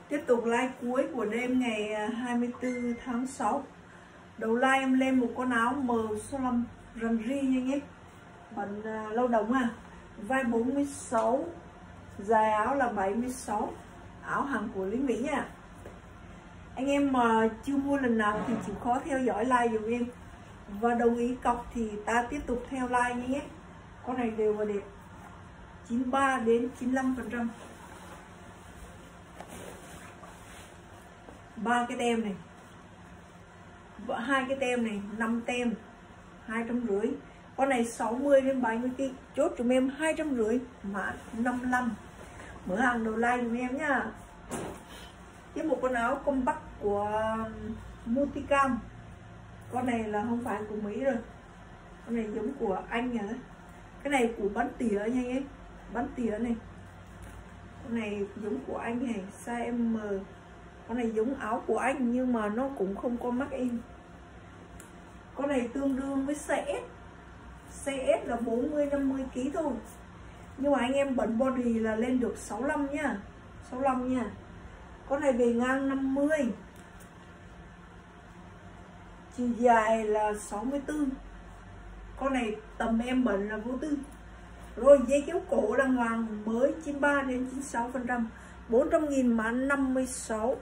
Tiếp tục like cuối của đêm ngày 24 tháng 6. Đầu like em lên một con áo màu số 5 rằn ri nha nhé. Bận lao động vai 46, dài áo là 76, áo hàng của lính Mỹ nha. Anh em mà chưa mua lần nào thì chịu khó theo dõi like dùm em, và đồng ý cọc thì ta tiếp tục theo like nha nhé. Con này đều và đẹp, 93 đến 95%. 3 cái tem này, 2 cái tem này, 5 tem, 250. Con này 60 đến 70 kg, chốt cho em 250, mã 55. Mở hàng đầu like dùm em nhá. Tiếp một con áo compact của Multicam. Con này là không phải của Mỹ rồi, con này giống của Anh nhỉ. Cái này của bán tỉa nha em, bán tỉa này. Con này giống của Anh này, size M. Con này giống áo của Anh nhưng mà nó cũng không có mắc in. Con này tương đương với size S. Size S là 40-50 kg thôi. Nhưng mà anh em bận body là lên được 65 nha, 65 nha. Con này bề ngang 50, chiều dài là 64. Con này tầm em bận là vô tư. Rồi dây kéo cổ đàng hoàng mới 93 đến 96%, 400.000 mã 56.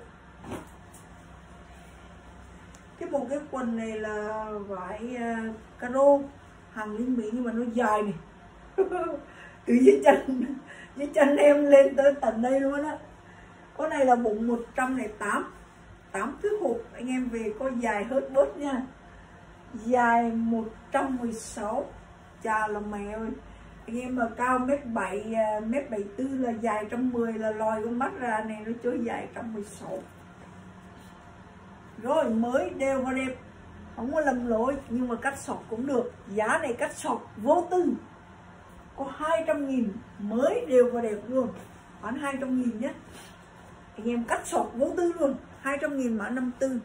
Cái một cái quần này là vải caro hàng lính Mỹ nhưng mà nó dài này. Từ dưới chân em lên tới tận đây luôn á. Con này là bụng 108, 8 tuyết hộp, anh em về có dài hết bớt nha. Dài 116, chà là mẹ ơi. Anh em mà cao mét 74 là dài 110 là lòi con mắt ra này, nó chối dài 116. Rồi mới đều và đẹp, không có lầm lỗi, nhưng mà cắt sọt cũng được. Giá này cắt sọt vô tư, có 200.000 mới đều và đẹp luôn, bán 200.000 nhé. Anh em cắt sọt vô tư luôn, 200.000 mã 54.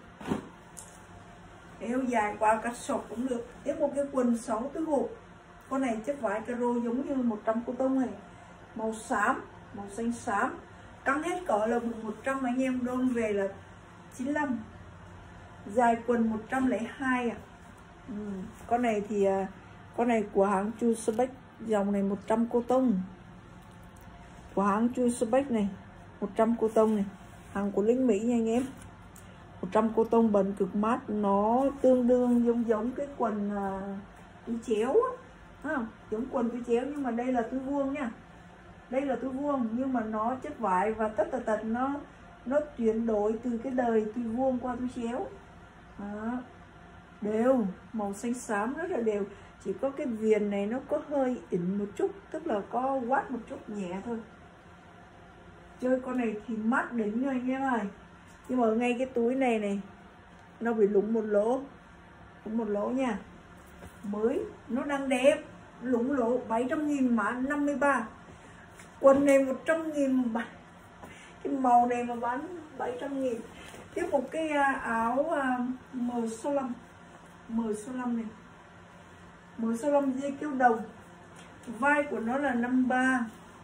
Eo dài qua cắt sọt cũng được. Tiếp một cái quần 6 tứ hộp. Con này chất vải caro giống như 100 cô tông này, màu xám, màu xanh xám, căng hết cỡ là bụng 100, anh em đôn về là 95. Dài quần 102 Con này thì con này của hãng Chusbeck, dòng này 100 cô tông. Của hãng Chusbeck này 100 cô tông này, hàng của lính Mỹ nha anh em. 100 cô tông bẩn cực mát, nó tương đương giống cái quần túi chéo á, giống quần túi chéo, nhưng mà đây là túi vuông nha. Đây là túi vuông nhưng mà nó chất vải và tất tật nó chuyển đổi từ cái đời túi vuông qua túi chéo. Đó. Đều màu xanh xám rất là đều, chỉ có cái viền này nó có hơi ỉn một chút, tức là có quát một chút nhẹ thôi. Chơi con này thì mát đỉnh rồi anh em ơi. Nhưng mà ngay cái túi này nó bị lủng một lỗ nha. Mới nó đang đẹp, lủng lỗ 700.000 mã 53. Quần này 100.000, cái màu này mà bán 700.000. Tiếp một cái áo M65, M65 này, M65 dây kêu đồng, vai của nó là 53,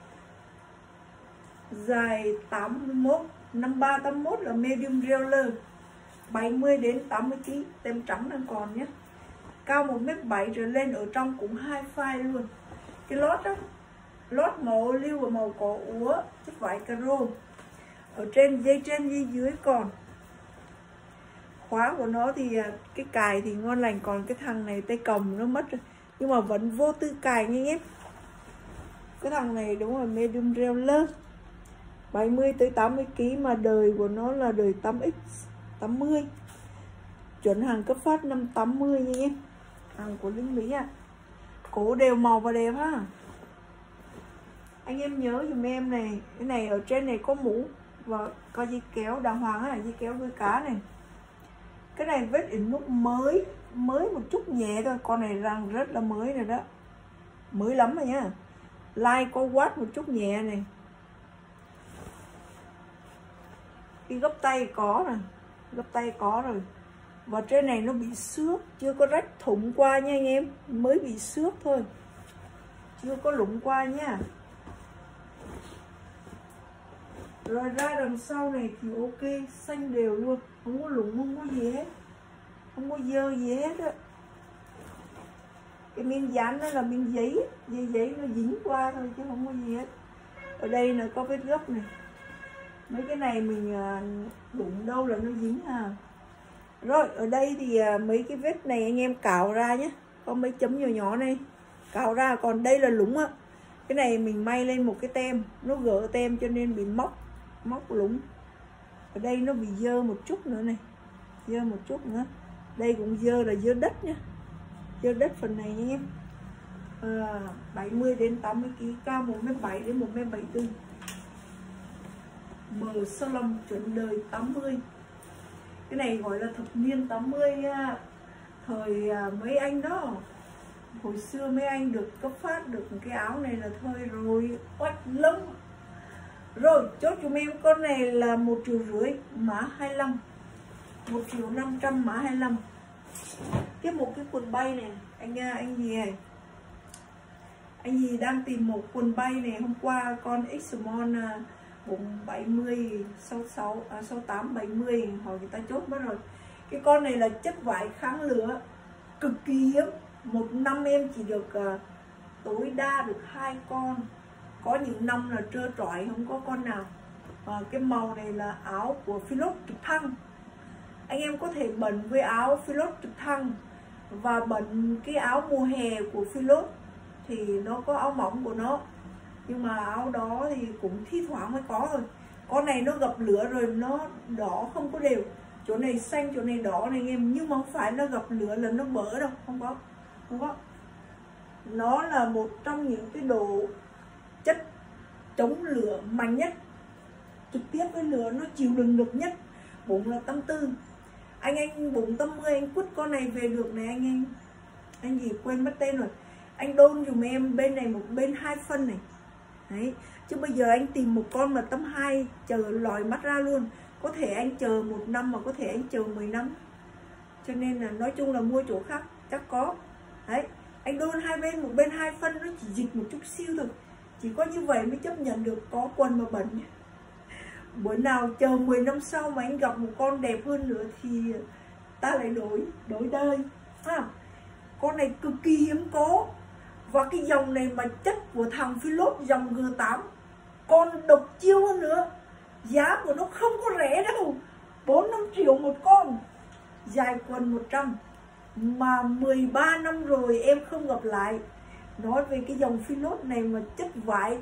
dài 81, 53 81 là medium roller, 70 đến 80 kg, tem trắng đang còn nhé. Cao 1m7 trở lên, ở trong cũng 2 file luôn. Cái lót đó, lót màu lưu và màu cỏ úa, chất vải caro. Ở trên dây dưới còn. Khóa của nó thì cái cài thì ngon lành, còn cái thằng này tay cầm nó mất rồi, nhưng mà vẫn vô tư cài nha nhé. Cái thằng này đúng là medium roller, 70 tới 80 kg mà đời của nó là đời 8X 80, chuẩn hàng cấp phát 580 nha nhé, hàng của lính Mỹ Cổ đều màu và đẹp ha. Anh em nhớ dùm em này, cái này ở trên này có mũ và có dây kéo đàng hoàng dây kéo đuôi cá này. Cái này vết ỉn múc mới một chút nhẹ thôi, con này răng rất là mới rồi đó, mới lắm rồi nhá. Like có quát một chút nhẹ này. Cái gấp tay có nè, gấp tay có rồi. Và trên này nó bị xước, chưa có rách thủng qua nha anh em, mới bị xước thôi, chưa có lủng qua nha. Rồi ra đằng sau này thì ok, xanh đều luôn, không có lủng, không có gì hết, không có dơ gì hết á. Cái miếng dán đó là miếng giấy, giấy nó dính qua thôi chứ không có gì hết. Ở đây là có vết gấp này, mấy cái này mình đụng đâu là nó dính à. Rồi ở đây thì mấy cái vết này anh em cào ra nhé, có mấy chấm nhỏ nhỏ này cào ra, còn đây là lủng á. Cái này mình may lên một cái tem, nó gỡ tem cho nên bị móc lủng. Ở đây nó bị dơ một chút nữa này, dơ một chút nữa. Đây cũng dơ là dơ đất nhá, dơ đất phần này nha em. 70 đến 80 kg, cao 1m7 đến 1m74, M65 chuẩn đời 80. Cái này gọi là thập niên 80 nha. Thời mấy anh đó, hồi xưa mấy anh được cấp phát được cái áo này là thời rồi, oách lắm. Rồi chốt cho em con này là 1,5 triệu mã 25, 1.500.000 mã 25. Tiếp một cái quần bay này, anh gì này, anh gì đang tìm một quần bay này. Hôm qua con Xmon bụng 70, 66, 68, 70 hỏi người ta chốt mất rồi. Cái con này là chất vải kháng lửa, cực kỳ hiếm. Một năm em chỉ được tối đa được 2 con, có những năm là trơ trọi không có con nào. Cái màu này là áo của Philot trực thăng. Anh em có thể bận với áo Philot trực thăng và bận cái áo mùa hè của Philot thì nó có áo mỏng của nó, nhưng mà áo đó thì cũng thi thoảng mới có thôi. Con này nó gặp lửa rồi nó đỏ không có đều, chỗ này xanh chỗ này đỏ này anh em, nhưng mà không phải nó gặp lửa là nó bở đâu, không có. Nó là một trong những cái đồ chất chống lửa mạnh nhất, trực tiếp với lửa nó chịu đựng được nhất. Bụng là 84, anh bụng 80 anh quất con này về được này anh gì quên mất tên rồi. Anh đôn dùm em bên này một bên 2 phân này đấy, chứ bây giờ anh tìm một con mà tấm 2 chờ lòi mắt ra luôn. Có thể anh chờ 1 năm mà có thể anh chờ 10 năm, cho nên là nói chung là mua chỗ khác chắc có đấy. Anh đôn hai bên, một bên 2 phân, nó chỉ dịch một chút xíu thôi, chỉ có như vậy mới chấp nhận được có quần mà bẩn. Bữa nào chờ 10 năm sau mà anh gặp một con đẹp hơn nữa thì ta lại đổi đời. Con này cực kỳ hiếm có. Và cái dòng này mà chất của thằng Philot dòng G8 con độc chiêu hơn nữa. Giá của nó không có rẻ đâu, 4-5 triệu một con, dài quần 100. Mà 13 năm rồi em không gặp lại. Nói về cái dòng Philot này mà chất vải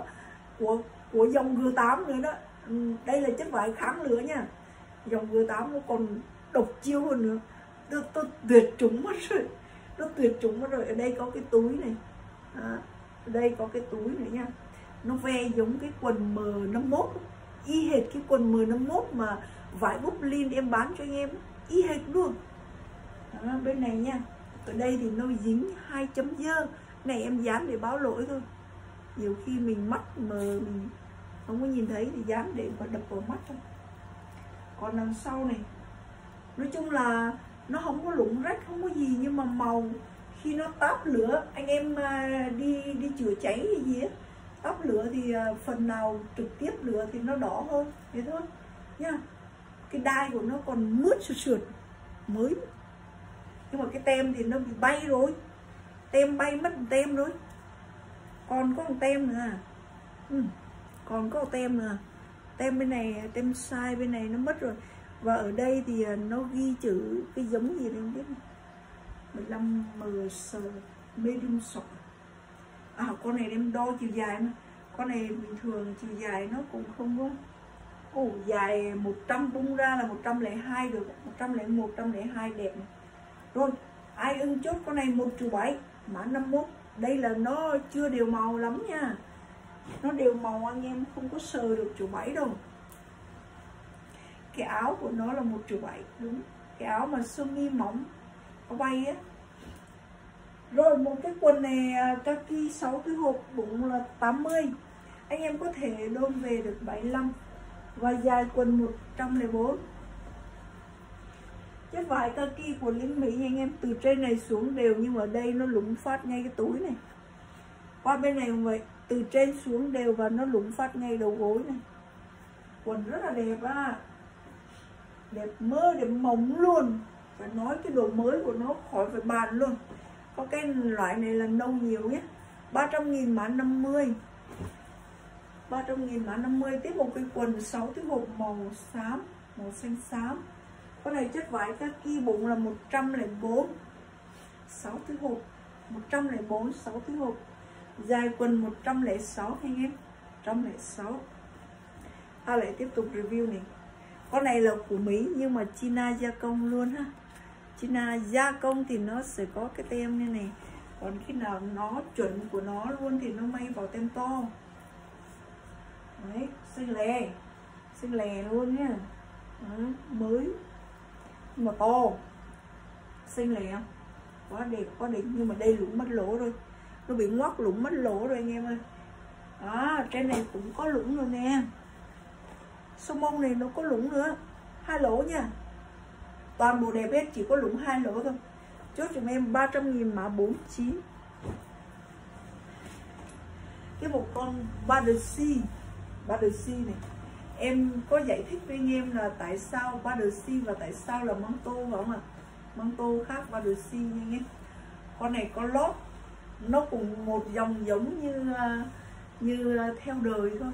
của dòng G8 nữa đó. Đây là chất vải kháng lửa nha. Dòng G8 nó còn độc chiêu hơn nữa. Tôi tuyệt chủng mất rồi, nó tuyệt chủng mất rồi. Ở đây có cái túi này, ở đây có cái túi này nha. Nó ve giống cái quần M51, y hệt cái quần M51 mà vải Bublin em bán cho anh em, y hệt luôn. Đó, bên này nha. Ở đây thì nó dính 2 chấm dơ này, em dán để báo lỗi thôi. Nhiều khi mình mắt mờ mình không có nhìn thấy thì dán để và đập vào mắt thôi. Còn đằng sau này nói chung là nó không có lủng rách, không có gì, nhưng mà màu khi nó táp lửa, anh em đi chữa cháy hay gì á, táp lửa thì phần nào trực tiếp lửa thì nó đỏ hơn, thế thôi nha. Cái đai của nó còn mướt sượt mới, nhưng mà cái tem thì nó bị bay rồi, tem bay mất tem rồi. Còn có một tem nữa còn có một tem nữa. Tem bên này, tem sai bên này nó mất rồi. Và ở đây thì nó ghi chữ cái giống gì đây không biết, 15 MS medium short. Con này em đo chiều dài mà. Con này bình thường chiều dài nó cũng không có dài 100 bung ra là 102 được, 101, 102 đẹp này. Rồi ai ưng chốt con này 1,7 triệu mã 51. Đây là nó chưa đều màu lắm nha, nó đều màu anh em không có sờ được 1,7 triệu đâu. Cái áo của nó là 1,7 triệu, đúng, cái áo mà sơ mi mỏng có bay á. Rồi một cái quần này kaki 6 cái hộp, bụng là 80, anh em có thể đôn về được 75 và dài quần 104. Chất vải kaki của Liên Mỹ nha anh em, từ trên này xuống đều, nhưng mà ở đây nó lủng phát ngay cái túi này. Qua bên này cũng vậy, từ trên xuống đều và nó lủng phát ngay đầu gối này. Quần rất là đẹp á, đẹp mơ, đẹp mỏng luôn. Phải nói cái độ mới của nó khỏi phải bàn luôn. Có cái loại này là nâu nhiều nhé. 300.000 mã 50. 300.000 mã 50. Tiếp một cái quần 6 cái hộp màu xám, màu xanh xám. Con này chất vải kaki, bụng là 104. 6 cái hộp 104, 6 cái hộp. Dài quần 106 anh em, 106. Lại tiếp tục review này. Con này là của Mỹ nhưng mà China gia công luôn ha. China gia công thì nó sẽ có cái tem như này. Còn khi nào nó chuẩn của nó luôn thì nó may vào tem to. Đấy, xinh lè luôn nha. Đấy, mới nhưng mà to, xinh lè, quá đẹp quá đỉnh. Nhưng mà đây lũng mất lỗ rồi, nó bị ngoắt lũng mất lỗ rồi anh em ơi. Trên này cũng có lũng rồi nè. Số mông này nó có lũng nữa, 2 lỗ nha. Toàn bộ đẹp hết, chỉ có lũng 2 lỗ thôi. Chốt cho em 300.000 mã 49. Cái một con Badersea này, em có giải thích với anh em là tại sao Badersea và tại sao là măng tô không ạ? Măng tô khác Badersea nha anh em. Con này có lót, nó cũng một dòng giống như theo đời thôi,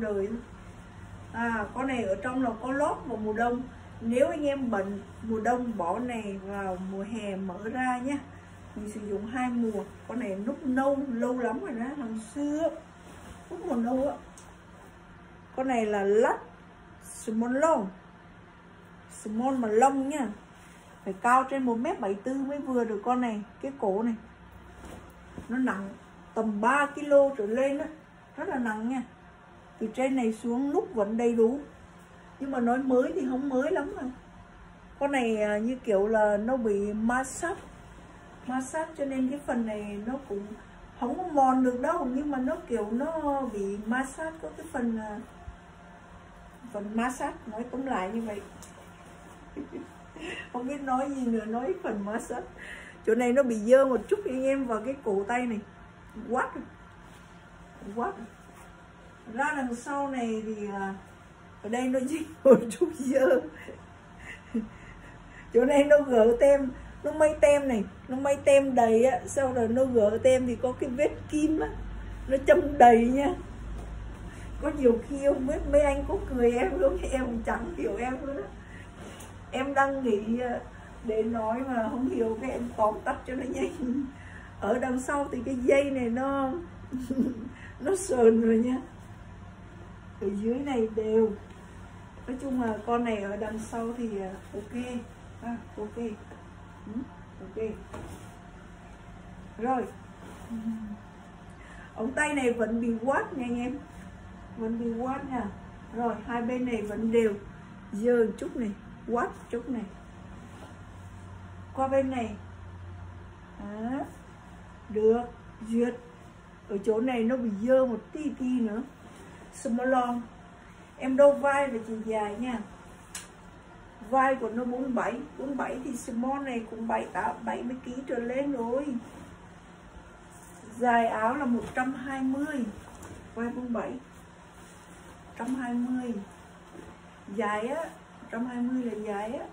con này ở trong là có lót vào mùa đông. Nếu anh em bận mùa đông bỏ này vào mùa hè mở ra nhé. Mình sử dụng 2 mùa. Con này nút nâu lâu lắm rồi đó, hồi xưa nút màu nâu á. Con này là lắt small long, small mà lông nha. Phải cao trên 1m74 mới vừa được con này. Cái cổ này nó nặng tầm 3 kg trở lên á, rất là nặng nha. Từ trên này xuống nút vẫn đầy đủ. Nhưng mà nói mới thì không mới lắm rồi. Con này như kiểu là nó bị massage cho nên cái phần này nó cũng không có mòn được đâu. Nhưng mà nó kiểu nó bị massage, có cái phần massage, nói tóm lại như vậy. Không biết nói gì nữa, nói phần massage. Chỗ này nó bị dơ một chút anh em, vào cái cổ tay này quát. Ra đằng sau này thì ở đây nó dính một chút dơ. Chỗ này nó gỡ tem, nó may tem này, nó may tem đầy á, sau rồi nó gỡ tem thì có cái vết kim á, nó châm đầy nha. Có nhiều khi không biết mấy anh có cười em luôn, em chẳng hiểu em luôn á. Em đang nghĩ để nói mà không hiểu, cái em tóm tắt cho nó nhanh. Ở đằng sau thì cái dây này nó nó sờn rồi nha. Ở dưới này đều. Nói chung là con này ở đằng sau thì ok. Ok. Rồi. Ống tay này vẫn bị quát nha anh em. Vẫn bị quát nha. Rồi, hai bên này vẫn đều. Dơ chút này, quát chút này. Qua bên này. Được, duyệt. Ở chỗ này nó bị dơ một tí nữa. Small long. Em đo vai và chiều dài nha. Vai của nó 47 thì small này cũng 70 kg trở lên rồi. Dài áo là 120. Vai 47 120. Dài á, 120 là dài á.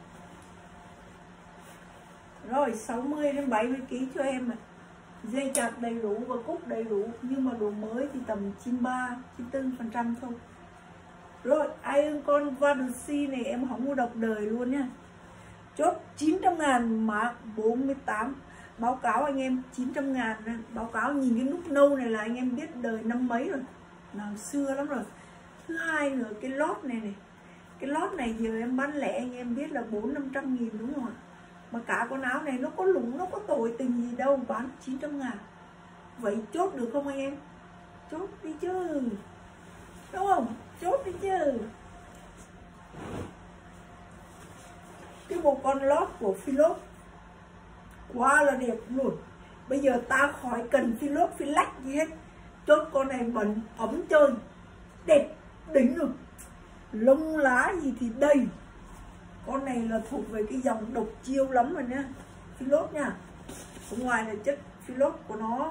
Rồi 60 đến 70 kg cho em ạ. Dây chặt đầy đủ và cúc đầy đủ, nhưng mà đồ mới thì tầm 93-94% thôi. Rồi, ai ưng con Badersea này em không có đọc đời luôn nha. Chốt 900.000 mã 48. Báo cáo anh em 900.000. Báo cáo nhìn cái nút nâu này là anh em biết đời năm mấy rồi, là xưa lắm rồi. Thứ hai nữa, cái lót này. Cái lót này giờ em bán lẻ anh em biết là 400-500 nghìn đúng không ạ? Mà cả con áo này nó có lủng, nó có tội tình gì đâu, bán 900.000. Vậy chốt được không anh em? Chốt đi chứ, đúng không? Chốt đi chứ. Cái bộ con lót của Philop quá là đẹp luôn. Bây giờ ta khỏi cần Philop Philac gì hết. Chốt con này bẩn ấm chơi, đẹp đỉnh rồi. Lông lá gì thì đầy. Con này là thuộc về cái dòng độc chiêu lắm rồi nha, Philop nha. Ở ngoài là chất Philop của nó.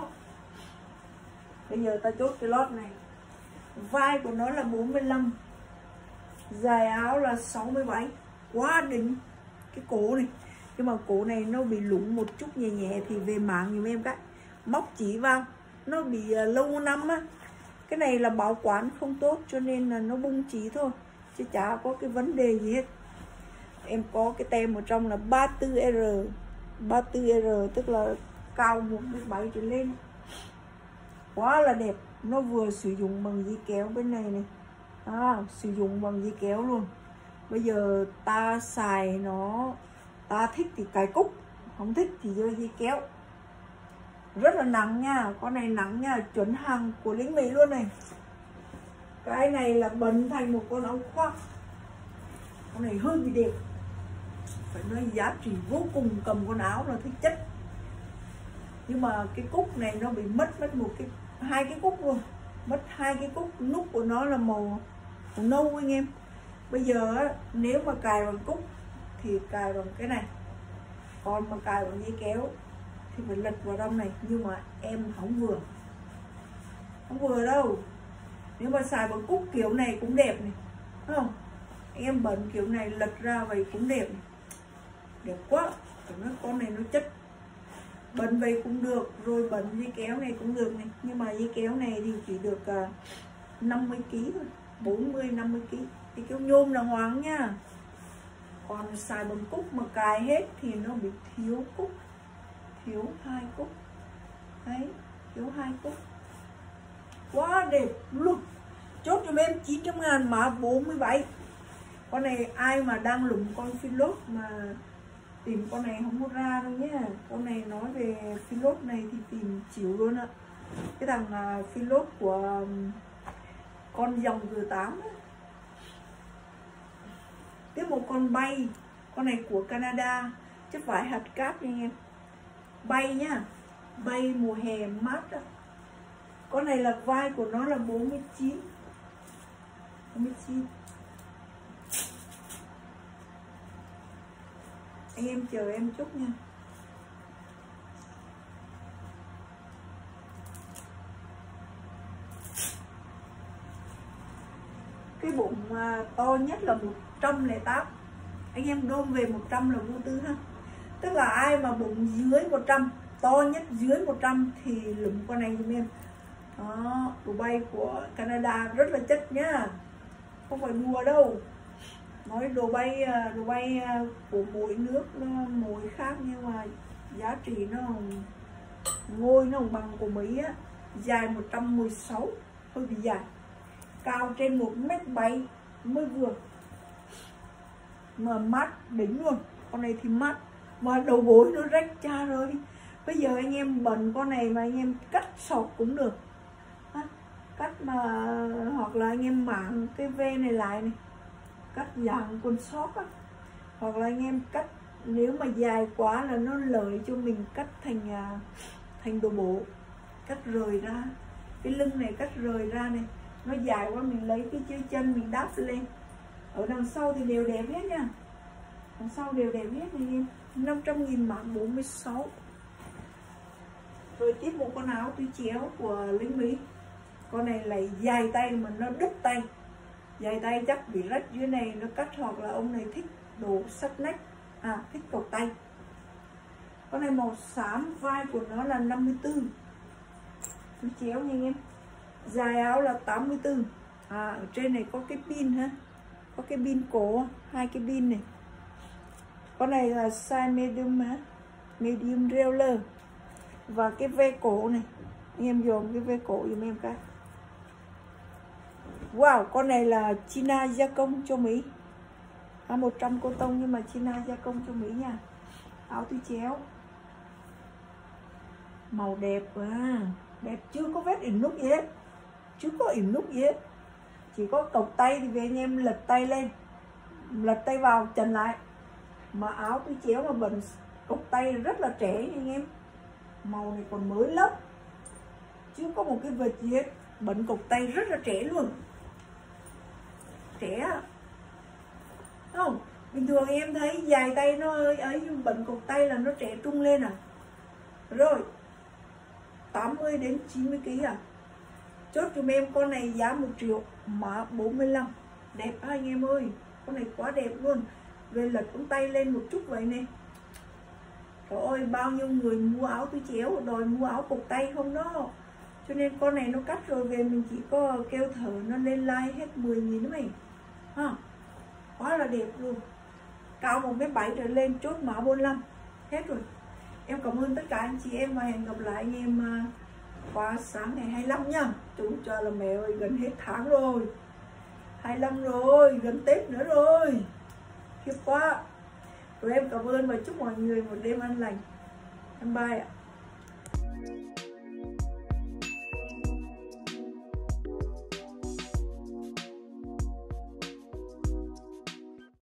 Bây giờ ta chốt cái lót này. Vai của nó là 45. Dài áo là 67, quá đỉnh. Cái cổ này, nhưng mà cổ này nó bị lủng một chút nhẹ nhẹ thì về mạng giùm em cái. Móc chỉ vào, nó bị lâu năm á. Cái này là bảo quản không tốt cho nên là nó bung chỉ thôi, chứ chả có cái vấn đề gì hết. Em có cái tem ở trong là 34R, 34R tức là cao 1m7 trở lên. Quá là đẹp. Nó vừa sử dụng bằng dây kéo bên này này, sử dụng bằng dây kéo luôn. Bây giờ ta xài nó, ta thích thì cài cúc, không thích thì rơi dây kéo. Rất là nặng nha, con này nặng nha, chuẩn hàng của lính Mỹ luôn này. Cái này là bận thành một con áo khoác. Con này hơi bị đẹp, phải nói giá trị vô cùng, cầm con áo là thích chất. Nhưng mà cái cúc này nó bị mất hai cái cúc luôn, mất hai cái cúc. Nút của nó là màu nâu anh em. Bây giờ nếu mà cài bằng cúc thì cài bằng cái này, còn mà cài bằng dây kéo thì phải lật vào trong này. Nhưng mà em không vừa đâu. Nếu mà xài bằng cúc kiểu này cũng đẹp này, thấy không? Em bận kiểu này lật ra vậy cũng đẹp này. Đẹp quá. Con này nó chất, bận vậy cũng được, rồi bận dây kéo này cũng được này. Nhưng mà dây kéo này thì chỉ được 50kg thôi, 40-50kg. Dây kéo nhôm đàng hoàng nha. Còn xài bằng cúc mà cài hết thì nó bị thiếu cúc, thiếu 2 cúc. Đấy, thiếu 2 cúc. Quá đẹp luôn. Chốt cho em 900.000 mã 47. Con này ai mà đang lủng con Philốt mà tìm con này không có ra đâu nhé. Con này nói về Philốt này thì tìm chịu luôn ạ. Cái thằng Philốt của con dòng G8 ấy. Tiếp một con bay. Con này của Canada, chất vải hạt cát nha anh em. Bay nhá, bay mùa hè mát đó. Con này là vai của nó là 49. Anh em chờ em chút nha. Cái bụng to nhất là 108. Anh em đôn về 100 là vô tư ha. Tức là ai mà bụng dưới 100, to nhất dưới 100 thì lụm con này giùm em. Đó, đồ bay của Canada rất là chất nhá, không phải đùa đâu. Nói đồ bay của mỗi nước nó mỗi khác, nhưng mà giá trị nó ngôi nó bằng của Mỹ á. Dài 116, hơi bị dài, cao trên 1m7 mới vừa, mà mát đỉnh luôn. Con này thì mát, mà đầu gối nó rách cha rồi. Bây giờ anh em bận con này mà anh em cắt sọt cũng được, cắt mà, hoặc là anh em mảng cái ve này lại này, cắt dạng quần sót á, hoặc là anh em cắt, nếu mà dài quá là nó lợi cho mình cắt thành đồ bộ, cắt rời ra cái lưng này, cắt rời ra này, nó dài quá mình lấy cái chữ chân mình đắp lên. Ở đằng sau thì đều đẹp hết nha, đằng sau đều đẹp hết anh em. 500.000 mã 46. Rồi tiếp một con áo túi chéo của lính Mỹ. Con này là dài tay mà nó đứt tay, dài tay chắc bị rách dưới này nó cắt, hoặc là ông này thích đồ sắt nách, thích cộc tay. Con này màu xám, vai của nó là 54, túi chéo nha anh em. Dài áo là 84. Ở trên này có cái pin ha, có cái pin cổ, 2 cái pin này. Con này là size medium ha, medium roller. Và cái ve cổ này, anh em dòm cái ve cổ giùm em cái. Wow, con này là China gia công cho Mỹ. 100 cô tông nhưng mà China gia công cho Mỹ nha. Áo túi chéo, màu đẹp đẹp, chưa có vết ỉn nút gì hết, chưa có ỉn nút gì hết. Chỉ có cộc tay thì về anh em lật tay lên, lật tay vào chần lại. Mà áo túi chéo mà bận cộc tay rất là trẻ nha anh em. Màu này còn mới lắm, chưa có một cái vệt gì hết, bận cộc tay rất là trẻ luôn. Trẻ không? Bình thường em thấy dài tay nó ấy, nhưng bận cộc tay là nó trẻ trung lên à. Rồi 80 đến 90 kg à. Chốt cho em con này giá 1 triệu mã 45. Đẹp đó anh em ơi, con này quá đẹp luôn. Về lật ống tay lên một chút vậy nè. Trời ơi, bao nhiêu người mua áo túi chéo đòi mua áo cộc tay không đó. Cho nên con này nó cắt rồi về mình chỉ có kêu thở nó lên like hết 10.000 đó mày ha. Quá là đẹp luôn. Cao 1m7 trở lên, chốt mã 45. Hết rồi. Em cảm ơn tất cả anh chị em và hẹn gặp lại anh em qua sáng ngày 25 nha. Chúng cho là mẹ ơi, gần hết tháng rồi, 25 rồi, gần Tết nữa rồi, khiếp quá. Rồi em cảm ơn và chúc mọi người một đêm an lành. Em bye ạ.